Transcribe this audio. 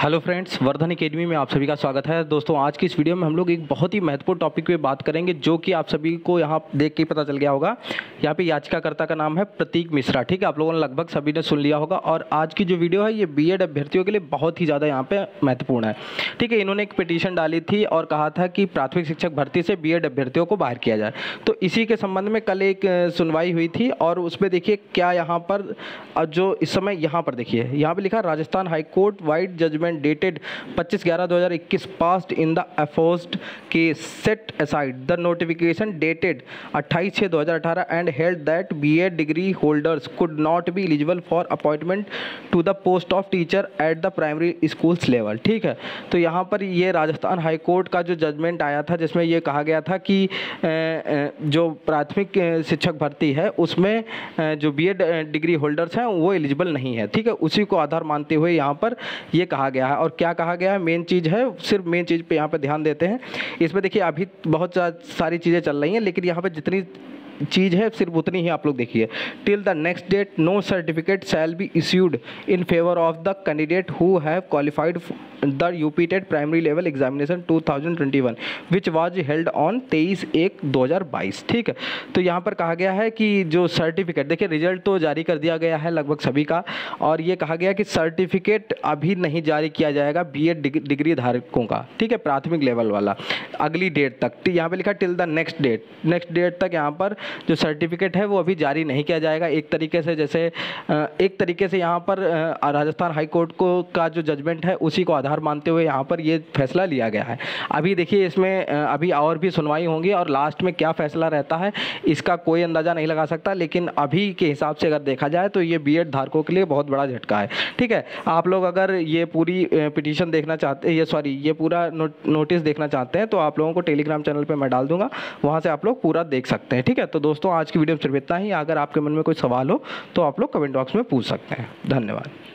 Hello friends, Vardhan academy में आप सभी का स्वागत है। दोस्तों, आज की इस वीडियो में हम लोग एक बहुत ही महत्वपूर्ण टॉपिक पे बात करेंगे, जो कि आप सभी को यहाँ देख के पता चल गया होगा। यहाँ पे याचिकाकर्ता का नाम है प्रतीक मिश्रा। ठीक है, आप लोगों ने लगभग सभी ने सुन लिया होगा। और आज की जो वीडियो है ये बीएड अभ्यर्थियों के लिए बहुत ही ज़्यादा यहाँ पे महत्वपूर्ण है। ठीक है, इन्होंने एक पिटीशन डाली थी और कहा था कि प्राथमिक शिक्षक भर्ती से बीएड अभ्यर्थियों को बाहर किया जाए। तो इसी के संबंध में कल एक सुनवाई हुई थी और उसमें देखिए क्या यहाँ पर जो इस समय यहाँ पर देखिए, यहाँ पर लिखा Rajasthan high court vide judgment dated 25/11/2021 passed in the aforesaid case set aside the notification dated 28/6/2018 and held that BEd degree holders could not be eligible for appointment to the post of teacher at the primary schools level। ठीक है, तो यहाँ पर ये Rajasthan high court का जो judgement आया था जिसमें ये कहा गया था कि जो प्राथमिक शिक्षक भर्ती है उसमें जो BEd डिग्री होल्डर्स हैं वो एलिजिबल नहीं है। ठीक है, उसी को आधार मानते हुए यहाँ पर ये कहा गया है। और क्या कहा गया है, मेन चीज़ है, सिर्फ मेन चीज़ पे यहाँ पे ध्यान देते हैं। इसमें देखिए अभी बहुत सारी चीज़ें चल रही हैं, लेकिन यहाँ पे जितनी चीज़ है सिर्फ उतनी ही आप लोग देखिए। Till the next date no certificate shall be issued in favour of the candidate who have qualified the UP TET primary level examination 2021 which was held on 23/1/2022। ठीक है, तो यहाँ पर कहा गया है कि जो सर्टिफिकेट, देखिए रिजल्ट तो जारी कर दिया गया है लगभग सभी का, और ये कहा गया कि सर्टिफिकेट अभी नहीं जारी किया जाएगा बीएड डिग्री धारकों का। ठीक है, प्राथमिक लेवल वाला अगली डेट तक। यहाँ पे लिखा टिल द नेक्स्ट डेट तक यहाँ पर जो सर्टिफिकेट है वो अभी जारी नहीं किया जाएगा। एक तरीके से यहाँ पर राजस्थान हाई कोर्ट को का जो जजमेंट है उसी को आधार मानते हुए यहाँ पर ये फैसला लिया गया है। अभी देखिए इसमें अभी और भी सुनवाई होंगी और लास्ट में क्या फैसला रहता है इसका कोई अंदाज़ा नहीं लगा सकता, लेकिन अभी के हिसाब से अगर देखा जाए तो ये बीएड धारकों के लिए बहुत बड़ा झटका है। ठीक है, आप लोग अगर ये पूरी पिटीशन देखना चाहते हैं, ये पूरा नोटिस देखना चाहते हैं तो आप लोगों को टेलीग्राम चैनल पर मैं डाल दूंगा, वहाँ से आप लोग पूरा देख सकते हैं। ठीक है, तो दोस्तों आज की वीडियो में सिर्फ इतना ही। अगर आपके मन में कोई सवाल हो तो आप लोग कमेंट बॉक्स में पूछ सकते हैं। धन्यवाद।